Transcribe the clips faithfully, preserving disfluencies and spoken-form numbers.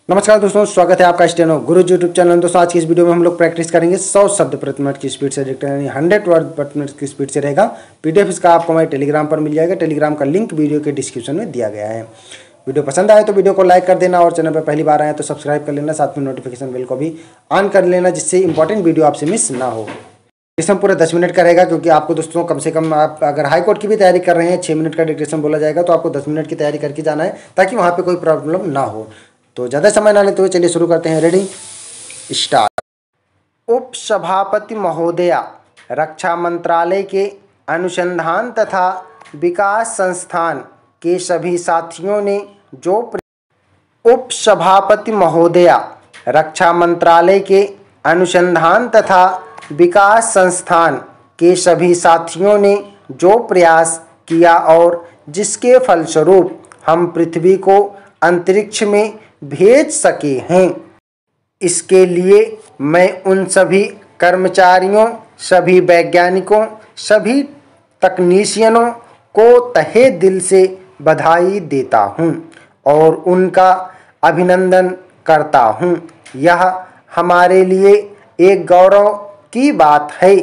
नमस्कार दोस्तों, स्वागत है आपका स्टेनो गुरु यूट्यूब चैनल। दोस्तों आज की इस वीडियो में हम लोग प्रैक्टिस करेंगे सौ शब्द प्रति मिनट की स्पीड से डिक्टेट, यानी हंड्रेड वर्ड प्रति मिनट की स्पीड से रहेगा। पीडीएफ इसका आपको हमारे टेलीग्राम पर मिल जाएगा। टेलीग्राम का लिंक वीडियो के डिस्क्रिप्शन में दिया गया है। वीडियो पसंद आए तो वीडियो को लाइक कर देना और चैनल पर पहली बार आए तो सब्सक्राइब कर लेना, साथ में नोटिफिकेशन बेल को भी ऑन कर लेना, जिससे इंपॉर्टेंट वीडियो आपसे मिस ना हो। डिक्टेशन पूरा दस मिनट का रहेगा, क्योंकि आपको दोस्तों कम से कम आप अगर हाई कोर्ट की भी तैयारी कर रहे हैं, छः मिनट का डिक्टेशन बोला जाएगा, तो आपको दस मिनट की तैयारी करके जाना है, ताकि वहाँ पे कोई प्रॉब्लम ना हो। तो ज़्यादा समय ना लेते हुए चलिए शुरू करते हैं। Ready, start. उप सभापति महोदया, रक्षा मंत्रालय के अनुसंधान तथा विकास संस्थान के सभी साथियों ने जो उप सभापति महोदया, रक्षा मंत्रालय के अनुसंधान तथा विकास संस्थान के सभी साथियों ने जो प्रयास किया और जिसके फलस्वरूप हम पृथ्वी को अंतरिक्ष में भेज सके हैं, इसके लिए मैं उन सभी कर्मचारियों, सभी वैज्ञानिकों, सभी तकनीशियनों को तहे दिल से बधाई देता हूं और उनका अभिनंदन करता हूं। यह हमारे लिए एक गौरव की बात है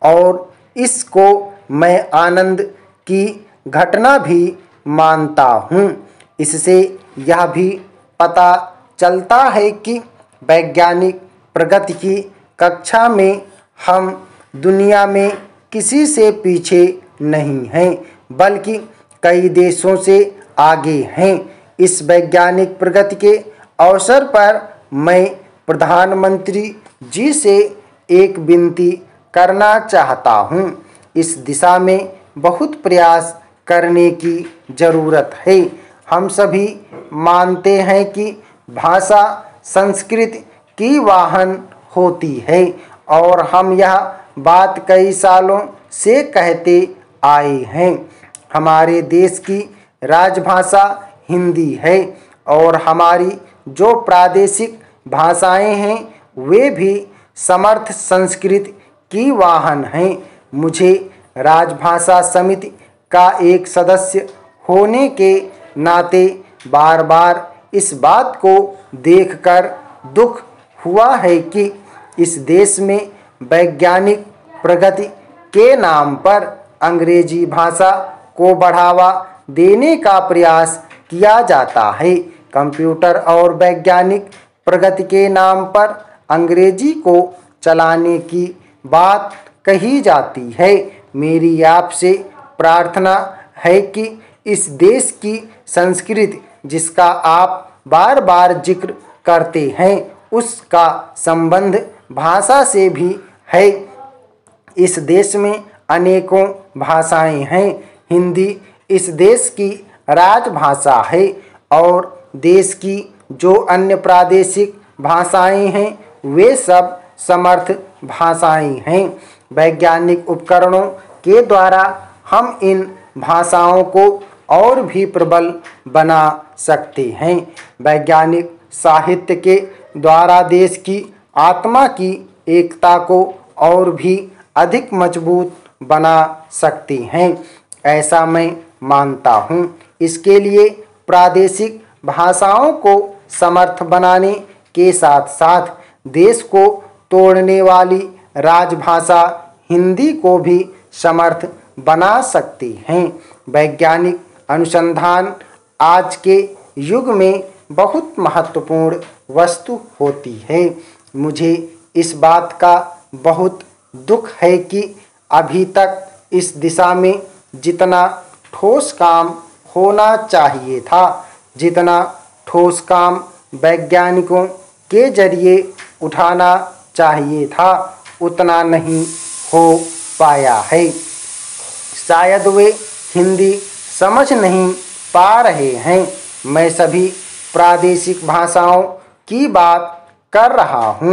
और इसको मैं आनंद की घटना भी मानता हूं। इससे यह भी पता चलता है कि वैज्ञानिक प्रगति की कक्षा में हम दुनिया में किसी से पीछे नहीं हैं, बल्कि कई देशों से आगे हैं। इस वैज्ञानिक प्रगति के अवसर पर मैं प्रधानमंत्री जी से एक विनती करना चाहता हूं। इस दिशा में बहुत प्रयास करने की ज़रूरत है। हम सभी मानते हैं कि भाषा संस्कृति की वाहन होती है और हम यह बात कई सालों से कहते आए हैं। हमारे देश की राजभाषा हिंदी है और हमारी जो प्रादेशिक भाषाएं हैं वे भी समर्थ संस्कृत की वाहन हैं। मुझे राजभाषा समिति का एक सदस्य होने के नाते बार बार इस बात को देखकर दुख हुआ है कि इस देश में वैज्ञानिक प्रगति के नाम पर अंग्रेजी भाषा को बढ़ावा देने का प्रयास किया जाता है। कंप्यूटर और वैज्ञानिक प्रगति के नाम पर अंग्रेजी को चलाने की बात कही जाती है। मेरी आपसे प्रार्थना है कि इस देश की संस्कृति जिसका आप बार बार जिक्र करते हैं, उसका संबंध भाषा से भी है। इस देश में अनेकों भाषाएं हैं। हिंदी इस देश की राजभाषा है और देश की जो अन्य प्रादेशिक भाषाएं हैं वे सब समर्थ भाषाएं हैं। वैज्ञानिक उपकरणों के द्वारा हम इन भाषाओं को और भी प्रबल बना सकते हैं। वैज्ञानिक साहित्य के द्वारा देश की आत्मा की एकता को और भी अधिक मजबूत बना सकते हैं, ऐसा मैं मानता हूँ। इसके लिए प्रादेशिक भाषाओं को समर्थ बनाने के साथ साथ देश को तोड़ने वाली राजभाषा हिंदी को भी समर्थ बना सकते हैं। वैज्ञानिक अनुसंधान आज के युग में बहुत महत्वपूर्ण वस्तु होती है। मुझे इस बात का बहुत दुख है कि अभी तक इस दिशा में जितना ठोस काम होना चाहिए था, जितना ठोस काम वैज्ञानिकों के जरिए उठाना चाहिए था, उतना नहीं हो पाया है। शायद वे हिंदी समझ नहीं पा रहे हैं। मैं सभी प्रादेशिक भाषाओं की बात कर रहा हूँ।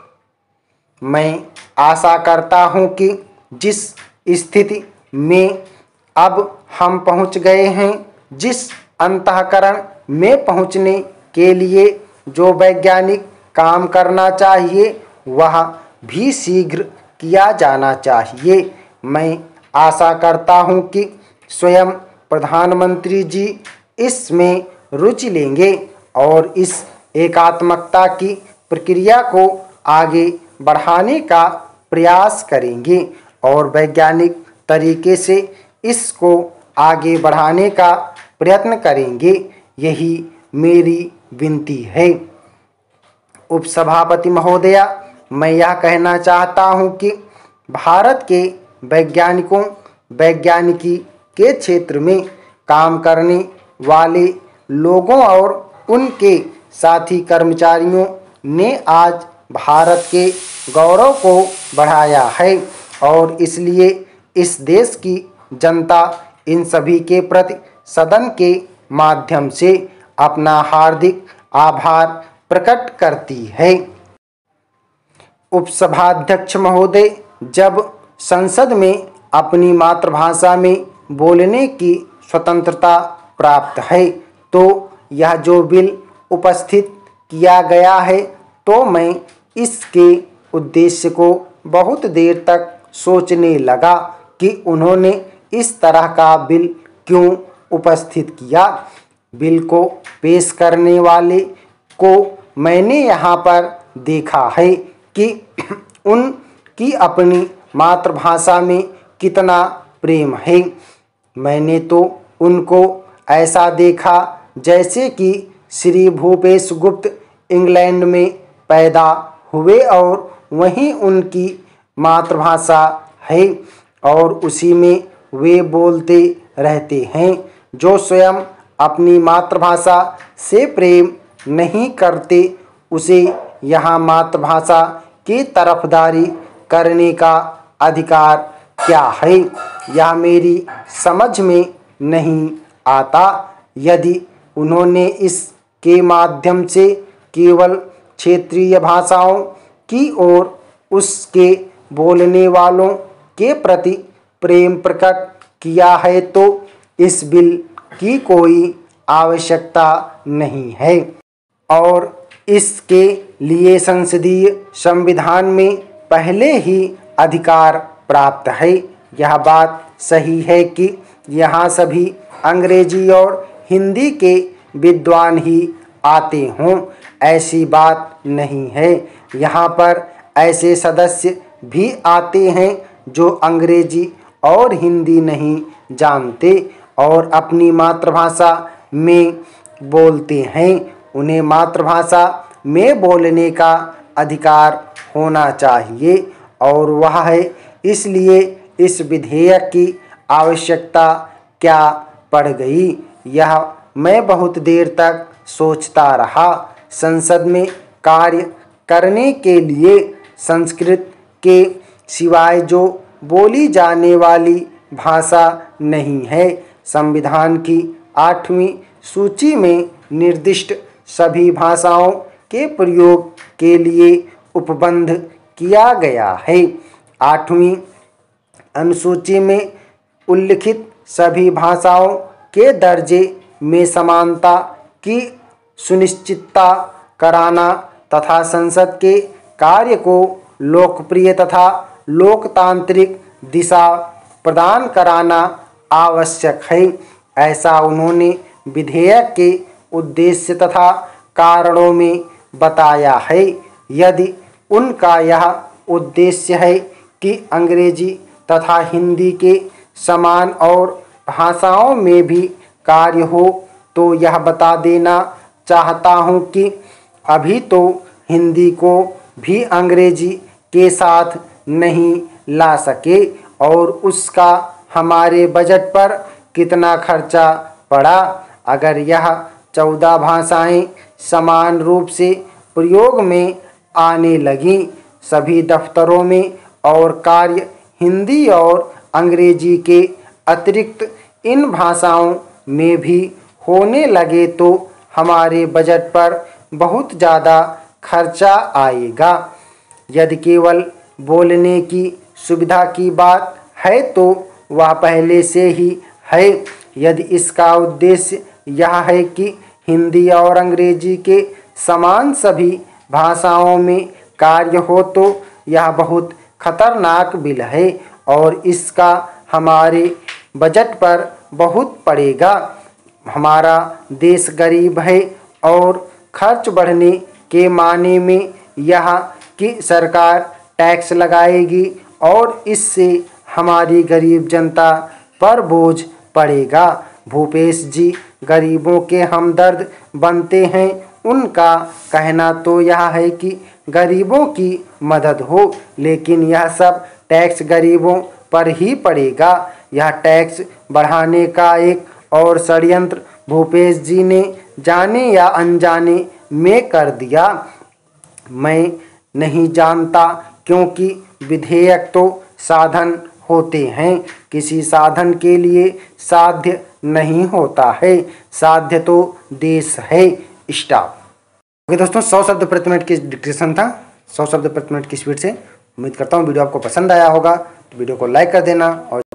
मैं आशा करता हूँ कि जिस स्थिति में अब हम पहुँच गए हैं, जिस अंतःकरण में पहुँचने के लिए जो वैज्ञानिक काम करना चाहिए वह भी शीघ्र किया जाना चाहिए। मैं आशा करता हूँ कि स्वयं प्रधानमंत्री जी इसमें रुचि लेंगे और इस एकात्मकता की प्रक्रिया को आगे बढ़ाने का प्रयास करेंगे और वैज्ञानिक तरीके से इसको आगे बढ़ाने का प्रयत्न करेंगे। यही मेरी विनती है। उपसभापति महोदया, मैं यह कहना चाहता हूं कि भारत के वैज्ञानिकों वैज्ञानिकी के क्षेत्र में काम करने वाले लोगों और उनके साथी कर्मचारियों ने आज भारत के गौरव को बढ़ाया है और इसलिए इस देश की जनता इन सभी के प्रति सदन के माध्यम से अपना हार्दिक आभार प्रकट करती है। उपसभाध्यक्ष महोदय, जब संसद में अपनी मातृभाषा में बोलने की स्वतंत्रता प्राप्त है तो यह जो बिल उपस्थित किया गया है तो मैं इसके उद्देश्य को बहुत देर तक सोचने लगा कि उन्होंने इस तरह का बिल क्यों उपस्थित किया। बिल को पेश करने वाले को मैंने यहाँ पर देखा है कि उनकी अपनी मातृभाषा में कितना प्रेम है। मैंने तो उनको ऐसा देखा जैसे कि श्री भूपेश गुप्त इंग्लैंड में पैदा हुए और वहीं उनकी मातृभाषा है और उसी में वे बोलते रहते हैं। जो स्वयं अपनी मातृभाषा से प्रेम नहीं करते उसे यहाँ मातृभाषा की तरफदारी करने का अधिकार क्या है, यह मेरी समझ में नहीं आता। यदि उन्होंने इसके माध्यम से केवल क्षेत्रीय भाषाओं की और उसके बोलने वालों के प्रति प्रेम प्रकट किया है तो इस बिल की कोई आवश्यकता नहीं है और इसके लिए संसदीय संविधान में पहले ही अधिकार प्राप्त है। यह बात सही है कि यहाँ सभी अंग्रेजी और हिंदी के विद्वान ही आते हों, ऐसी बात नहीं है। यहाँ पर ऐसे सदस्य भी आते हैं जो अंग्रेजी और हिंदी नहीं जानते और अपनी मातृभाषा में बोलते हैं। उन्हें मातृभाषा में बोलने का अधिकार होना चाहिए और वह है, इसलिए इस विधेयक की आवश्यकता क्या पड़ गई, यह मैं बहुत देर तक सोचता रहा। संसद में कार्य करने के लिए संस्कृत के सिवाय जो बोली जाने वाली भाषा नहीं है। संविधान की आठवीं सूची में निर्दिष्ट सभी भाषाओं के प्रयोग के लिए उपबंध किया गया है। आठवीं अनुसूची में उल्लिखित सभी भाषाओं के दर्जे में समानता की सुनिश्चितता कराना तथा संसद के कार्य को लोकप्रिय तथा लोकतांत्रिक दिशा प्रदान कराना आवश्यक है। ऐसा उन्होंने विधेयक के उद्देश्य तथा कारणों में बताया है। यदि उनका यह उद्देश्य है कि अंग्रेजी तथा हिंदी के समान और भाषाओं में भी कार्य हो तो यह बता देना चाहता हूँ कि अभी तो हिंदी को भी अंग्रेजी के साथ नहीं ला सके और उसका हमारे बजट पर कितना खर्चा पड़ा। अगर यह चौदह भाषाएं समान रूप से प्रयोग में आने लगी, सभी दफ्तरों में और कार्य हिंदी और अंग्रेजी के अतिरिक्त इन भाषाओं में भी होने लगे तो हमारे बजट पर बहुत ज़्यादा खर्चा आएगा। यदि केवल बोलने की सुविधा की बात है तो वह पहले से ही है। यदि इसका उद्देश्य यह है कि हिंदी और अंग्रेजी के समान सभी भाषाओं में कार्य हो तो यह बहुत खतरनाक बिल है और इसका हमारे बजट पर बहुत पड़ेगा। हमारा देश गरीब है और खर्च बढ़ने के माने में यह कि सरकार टैक्स लगाएगी और इससे हमारी गरीब जनता पर बोझ पड़ेगा। भूपेश जी गरीबों के हमदर्द बनते हैं। उनका कहना तो यह है कि गरीबों की मदद हो, लेकिन यह सब टैक्स गरीबों पर ही पड़ेगा। यह टैक्स बढ़ाने का एक और षड्यंत्र भूपेश जी ने जाने या अनजाने में कर दिया। मैं नहीं जानता, क्योंकि विधेयक तो साधन होते हैं, किसी साधन के लिए साध्य नहीं होता है, साध्य तो देश है। स्टॉप। ओके दोस्तों, सौ शब्द प्रति मिनट की डिस्क्रिप्शन था, सौ शब्द प्रति मिनट की स्पीड से। उम्मीद करता हूँ वीडियो आपको पसंद आया होगा, तो वीडियो को लाइक कर देना और